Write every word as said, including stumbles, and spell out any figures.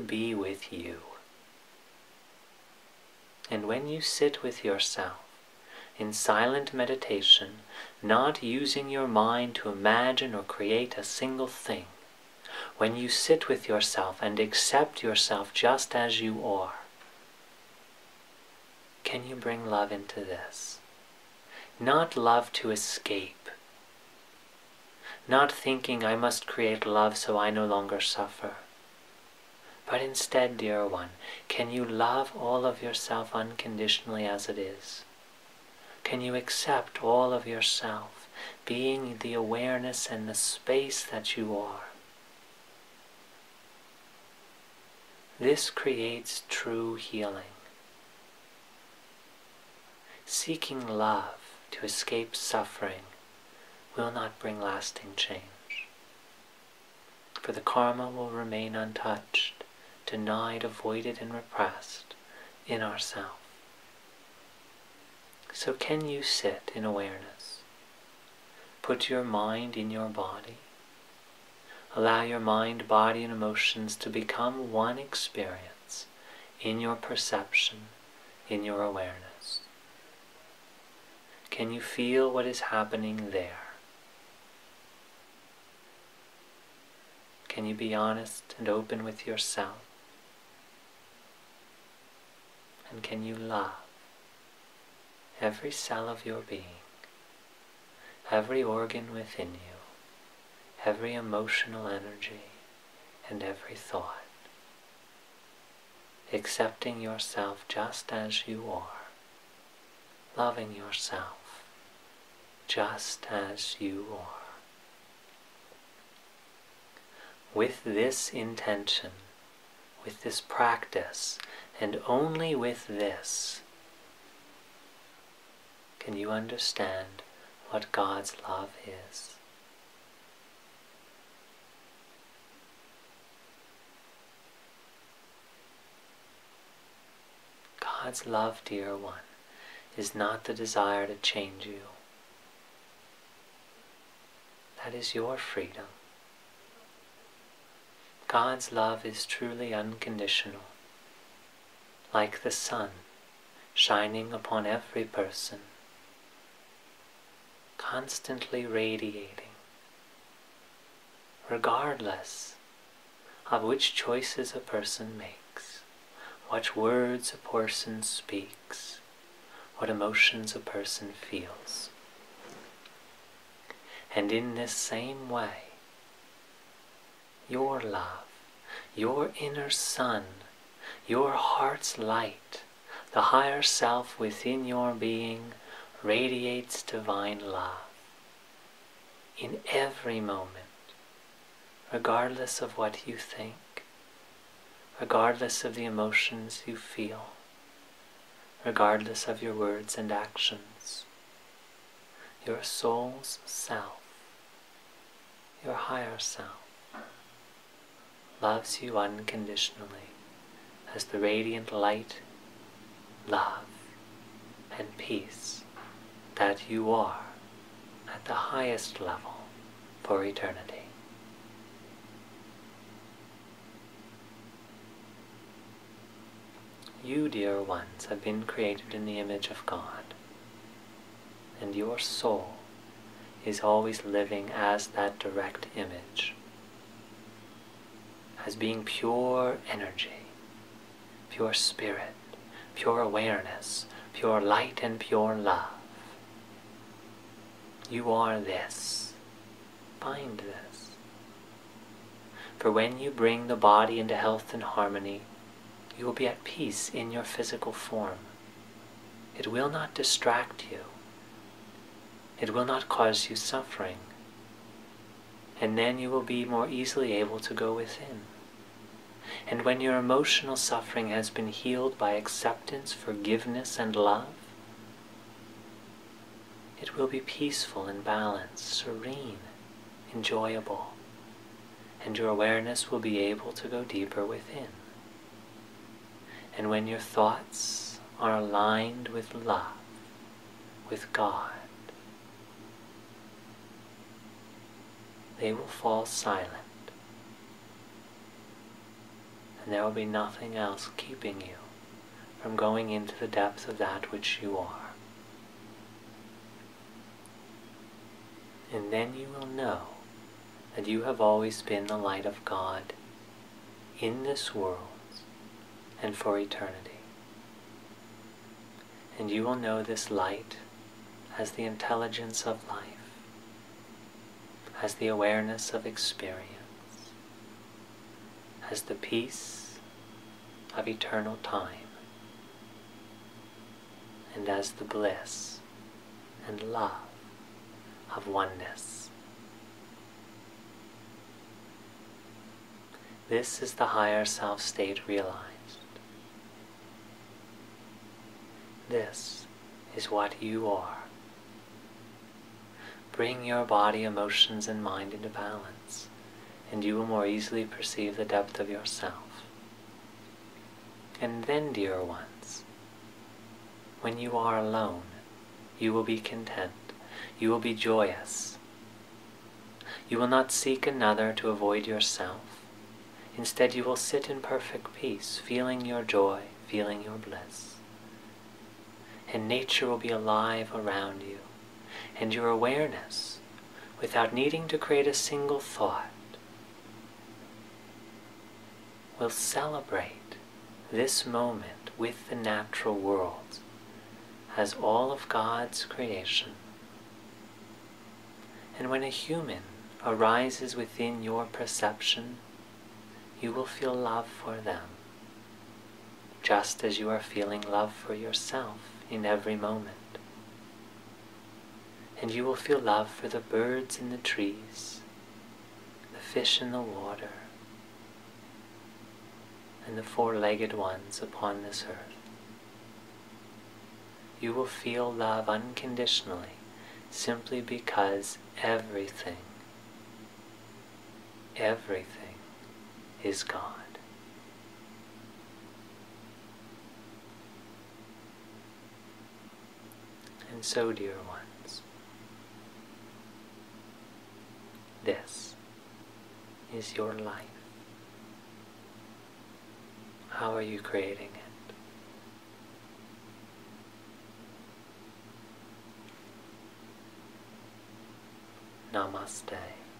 be with you. And when you sit with yourself in silent meditation, not using your mind to imagine or create a single thing, when you sit with yourself and accept yourself just as you are, can you bring love into this? Not love to escape, not thinking I must create love so I no longer suffer, but instead, dear one, can you love all of yourself unconditionally as it is? Can you accept all of yourself, being the awareness and the space that you are? This creates true healing. Seeking love to escape suffering will not bring lasting change, for the karma will remain untouched, denied, avoided, and repressed in ourself. So can you sit in awareness? Put your mind in your body. Allow your mind, body, and emotions to become one experience in your perception, in your awareness. Can you feel what is happening there? Can you be honest and open with yourself? And can you love every cell of your being, every organ within you, every emotional energy, and every thought, accepting yourself just as you are, loving yourself just as you are. With this intention, with this practice, and only with this, can you understand what God's love is. God's love, dear one, is not the desire to change you. That is your freedom. God's love is truly unconditional, like the sun shining upon every person, constantly radiating, regardless of which choices a person makes, what words a person speaks, what emotions a person feels. And in this same way, your love, your inner sun, your heart's light, the higher self within your being radiates divine love in every moment, regardless of what you think, regardless of the emotions you feel, regardless of your words and actions. Your soul's self, your higher self, loves you unconditionally as the radiant light, love, and peace that you are at the highest level for eternity. You, dear ones, have been created in the image of God, and your soul is always living as that direct image, as being pure energy, pure spirit, pure awareness, pure light, and pure love. You are this. Find this. For when you bring the body into health and harmony, you will be at peace in your physical form. It will not distract you. It will not cause you suffering. And then you will be more easily able to go within. And when your emotional suffering has been healed by acceptance, forgiveness, and love, it will be peaceful and balanced, serene, enjoyable, and your awareness will be able to go deeper within. And when your thoughts are aligned with love, with God, they will fall silent, and there will be nothing else keeping you from going into the depth of that which you are. And then you will know that you have always been the light of God in this world and for eternity. And you will know this light as the intelligence of life, as the awareness of experience, as the peace of eternal time, and as the bliss and love of oneness. This is the higher self-state realized. This is what you are. Bring your body, emotions, and mind into balance, and you will more easily perceive the depth of yourself. And then, dear ones, when you are alone, you will be content. You will be joyous. You will not seek another to avoid yourself. Instead, you will sit in perfect peace, feeling your joy, feeling your bliss. And nature will be alive around you, and your awareness, without needing to create a single thought, will celebrate this moment with the natural world as all of God's creation. And when a human arises within your perception, you will feel love for them, just as you are feeling love for yourself in every moment. And you will feel love for the birds in the trees, the fish in the water, and the four-legged ones upon this earth. You will feel love unconditionally, simply because everything, everything is God. And so, dear ones, this is your life. How are you creating it? Namaste.